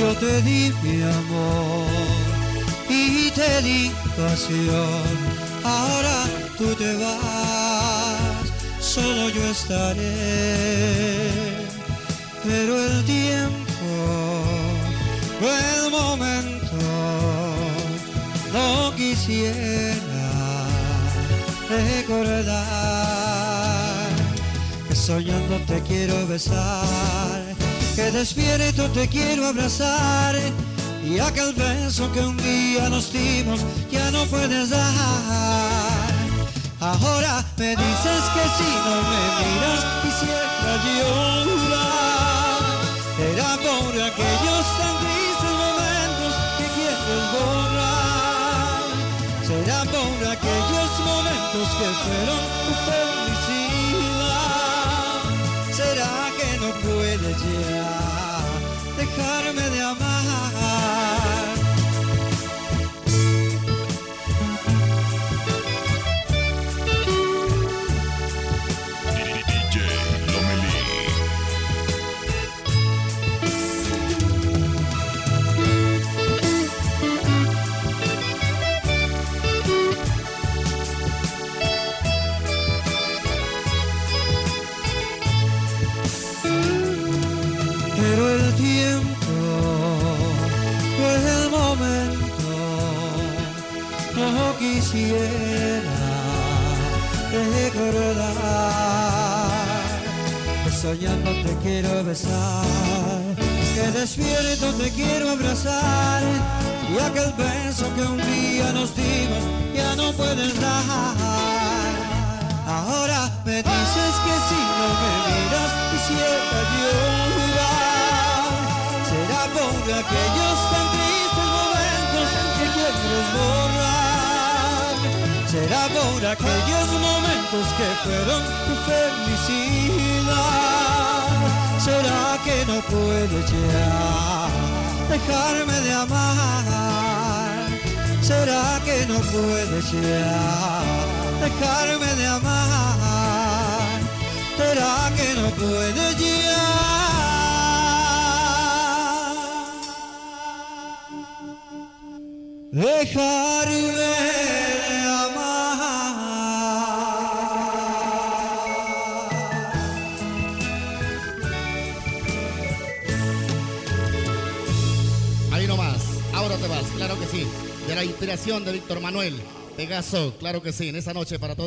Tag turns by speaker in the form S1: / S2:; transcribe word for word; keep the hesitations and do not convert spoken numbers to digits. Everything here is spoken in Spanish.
S1: Yo te di mi amor y te di pasión. Ahora tú te vas, solo yo estaré. Pero el tiempo, el momento, no quisiera recordar que soñando te quiero besar, que despierto te quiero abrazar, y aquel beso que un día nos dimos ya no puedes dar. Ahora me dices que si no me miras quisiera llorar. Era por aquellos tan tristes momentos que quieres borrar. Será por aquellos momentos que fueron tu felicidad. Será que no puedes ya dejarme de amar. Pero el tiempo, el momento, no quisiera recordar. Que soñando te quiero besar, que despierto te quiero abrazar, y aquel beso que un día nos dimos ya no puedes dar. Ahora me dices que si no me miras quisiera llorar. Será por aquellos tan tristes momentos que quieres borrar. Será por aquellos momentos que fueron tu felicidad. Será que no puedes ya dejarme de amar. Será que no puedes ya dejarme de amar. Será que no puedes ya dejarme de amar.
S2: Ahí nomás, ahora te vas, claro que sí. De la inspiración de Víctor Manuel Pegaso, claro que sí, en esa noche para todos.